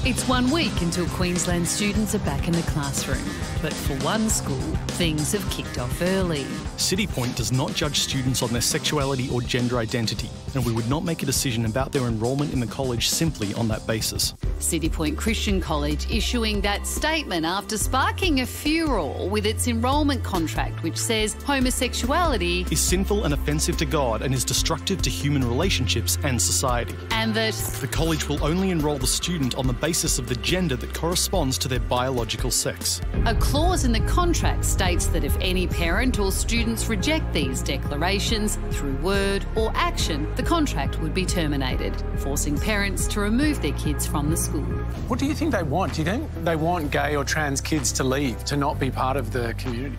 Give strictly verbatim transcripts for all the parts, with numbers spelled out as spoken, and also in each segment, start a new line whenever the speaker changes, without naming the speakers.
It's one week until Queensland students are back in the classroom. But for one school, things have kicked off early.
City Point does not judge students on their sexuality or gender identity, and we would not make a decision about their enrolment in the college simply on that basis.
City Point Christian College issuing that statement after sparking a furore with its enrolment contract, which says homosexuality
is sinful and offensive to God and is destructive to human relationships and society.
And that
the college will only enrol the student on the basis of the gender that corresponds to their biological sex.
A clause in the contract states that if any parent or students reject these declarations through word or action, the contract would be terminated, forcing parents to remove their kids from the school.
What do you think they want? Do you think they want gay or trans kids to leave, to not be part of the community?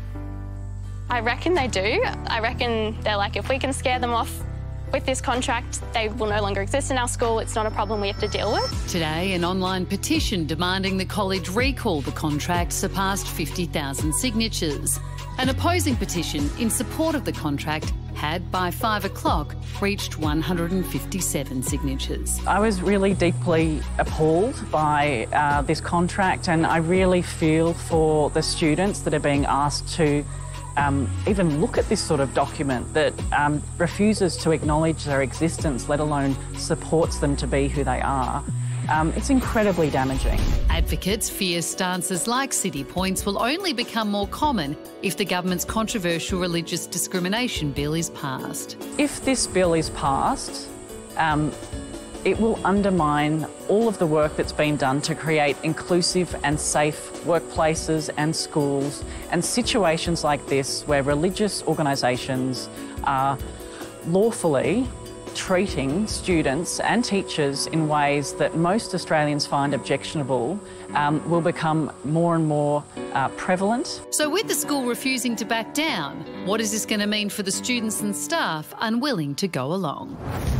I reckon they do. I reckon they're like, if we can scare them off with this contract, they will no longer exist in our school. It's not a problem we have to deal with.
Today, an online petition demanding the college recall the contract surpassed fifty thousand signatures. An opposing petition in support of the contract had, by five o'clock, reached one hundred fifty-seven signatures.
I was really deeply appalled by uh, this contract, and I really feel for the students that are being asked to Um, even look at this sort of document that um, refuses to acknowledge their existence, let alone supports them to be who they are. Um, it's incredibly damaging.
Advocates fear stances like City Point's will only become more common if the government's controversial religious discrimination bill is passed.
If this bill is passed, um, it will undermine all of the work that's been done to create inclusive and safe workplaces and schools, and situations like this where religious organisations are lawfully treating students and teachers in ways that most Australians find objectionable um, will become more and more uh, prevalent.
So with the school refusing to back down, what is this going to mean for the students and staff unwilling to go along?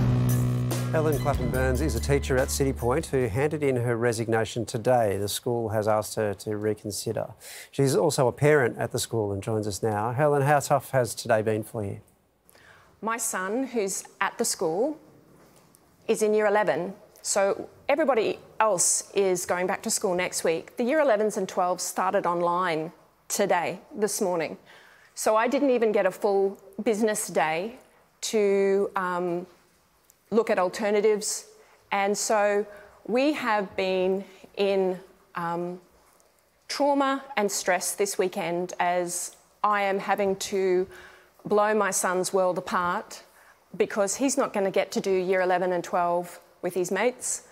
Helen Clapham Burns is a teacher at City Point who handed in her resignation today. The school has asked her to reconsider. She's also a parent at the school and joins us now. Helen, how tough has today been for you?
My son, who's at the school, is in year eleven, so everybody else is going back to school next week. The year elevens and twelves started online today, this morning. So I didn't even get a full business day to um, look at alternatives, and so we have been in um, trauma and stress this weekend as I am having to blow my son's world apart because he's not going to get to do year eleven and twelve with his mates.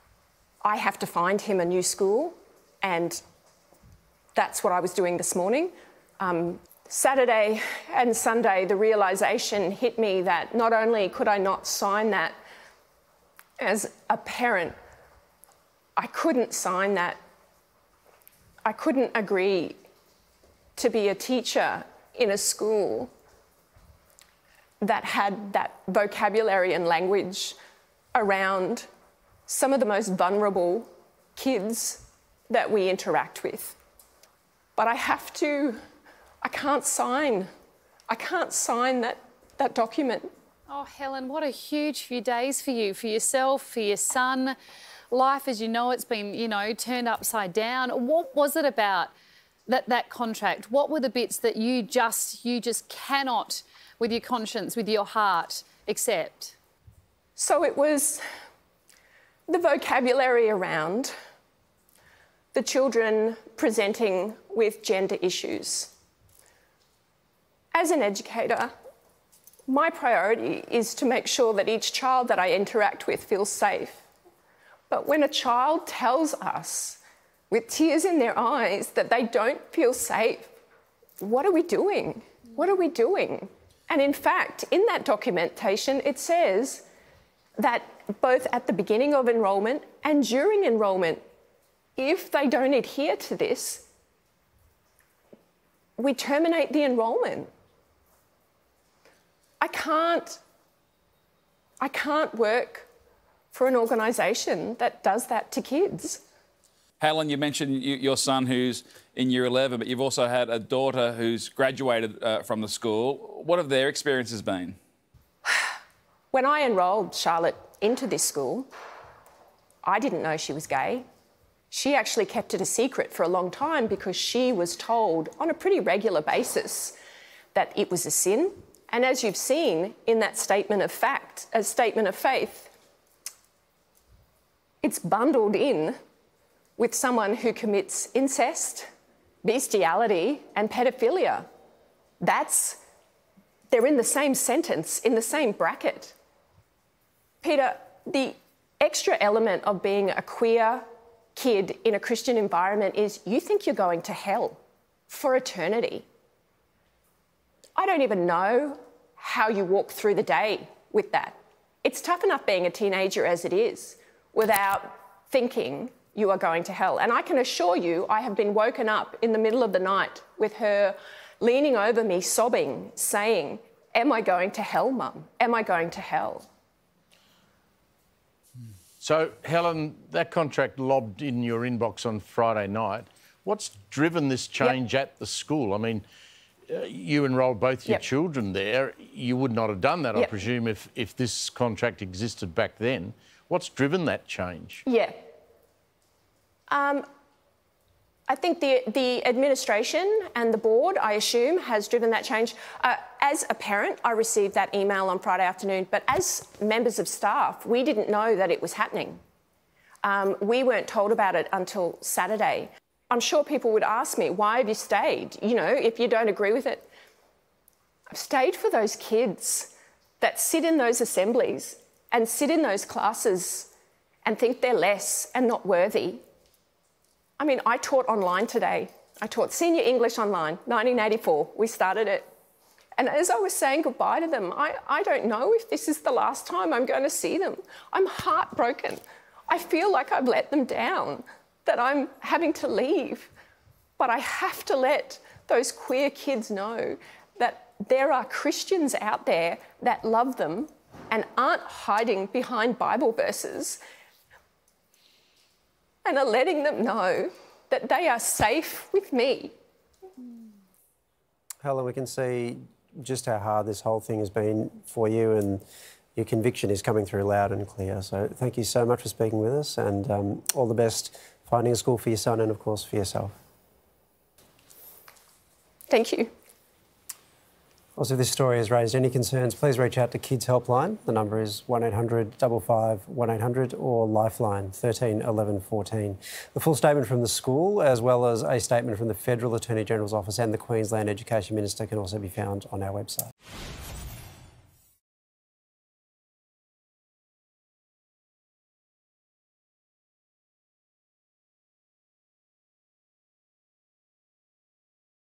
I have to find him a new school, and that's what I was doing this morning. Um, Saturday and Sunday, the realisation hit me that not only could I not sign that as a parent, I couldn't sign that. I couldn't agree to be a teacher in a school that had that vocabulary and language around some of the most vulnerable kids that we interact with. But I have to, I can't sign, I can't sign that, that document.
Oh, Helen, what a huge few days for you, for yourself, for your son. Life as you know it's been, you know, turned upside down. What was it about that, that contract? What were the bits that you just, you just cannot, with your conscience, with your heart, accept?
So it was the vocabulary around the children presenting with gender issues. As an educator, my priority is to make sure that each child that I interact with feels safe. But when a child tells us with tears in their eyes that they don't feel safe, what are we doing? What are we doing? And in fact, in that documentation, it says that both at the beginning of enrolment and during enrolment, if they don't adhere to this, we terminate the enrolment. I can't, I can't work for an organisation that does that to kids.
Helen, you mentioned you, your son who's in year eleven, but you've also had a daughter who's graduated uh, from the school. What have their experiences been?
When I enrolled Charlotte into this school, I didn't know she was gay. She actually kept it a secret for a long time because she was told on a pretty regular basis that it was a sin. And as you've seen in that statement of fact, a statement of faith, it's bundled in with someone who commits incest, bestiality, and pedophilia. That's, they're in the same sentence, in the same bracket. Peter, the extra element of being a queer kid in a Christian environment is you think you're going to hell for eternity. I don't even know how you walk through the day with that. It's tough enough being a teenager as it is without thinking you are going to hell. And I can assure you, I have been woken up in the middle of the night with her leaning over me, sobbing, saying, "Am I going to hell, Mum? Am I going to hell?"
So, Helen, that contract lobbed in your inbox on Friday night. What's driven this change yep. at the school? I mean, uh, you enrolled both your yep. children there. You would not have done that, yep. I presume, if, if this contract existed back then. What's driven that change?
Yeah. Um, I think the, the administration and the board, I assume, has driven that change. Uh, as a parent, I received that email on Friday afternoon, but as members of staff, we didn't know that it was happening. Um, we weren't told about it until Saturday. I'm sure people would ask me, why have you stayed? You know, if you don't agree with it. I've stayed for those kids that sit in those assemblies and sit in those classes and think they're less and not worthy. I mean, I taught online today. I taught senior English online, nineteen eighty-four. We started it. And as I was saying goodbye to them, I, I don't know if this is the last time I'm going to see them. I'm heartbroken. I feel like I've let them down, that I'm having to leave. But I have to let those queer kids know that there are Christians out there that love them and aren't hiding behind Bible verses and are letting them know that they are safe with me.
Helen, we can see just how hard this whole thing has been for you, and your conviction is coming through loud and clear. So thank you so much for speaking with us, and um, all the best finding a school for your son and, of course, for yourself.
Thank you.
Also, if this story has raised any concerns, please reach out to Kids Helpline. The number is one eight hundred five five one eight hundred or Lifeline thirteen eleven fourteen. The full statement from the school, as well as a statement from the Federal Attorney General's Office and the Queensland Education Minister, can also be found on our website.